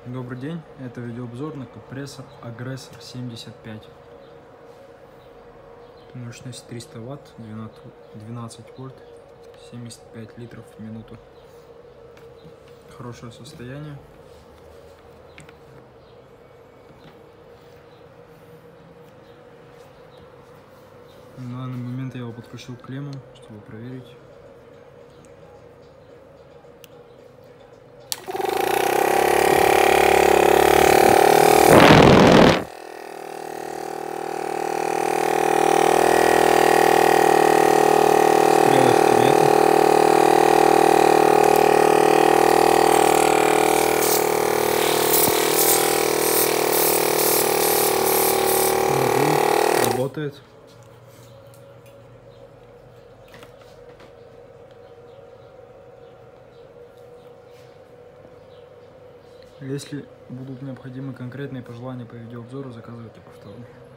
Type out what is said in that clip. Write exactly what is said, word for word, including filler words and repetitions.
Добрый день, это видеообзор на компрессор Aggressor семьдесят пять. Мощность триста ватт, двенадцать вольт, семьдесят пять литров в минуту. Хорошее состояние. На данный момент я его подключил к клеммам, чтобы проверить. Работает. Если будут необходимы конкретные пожелания по видеообзору, заказывайте повторно.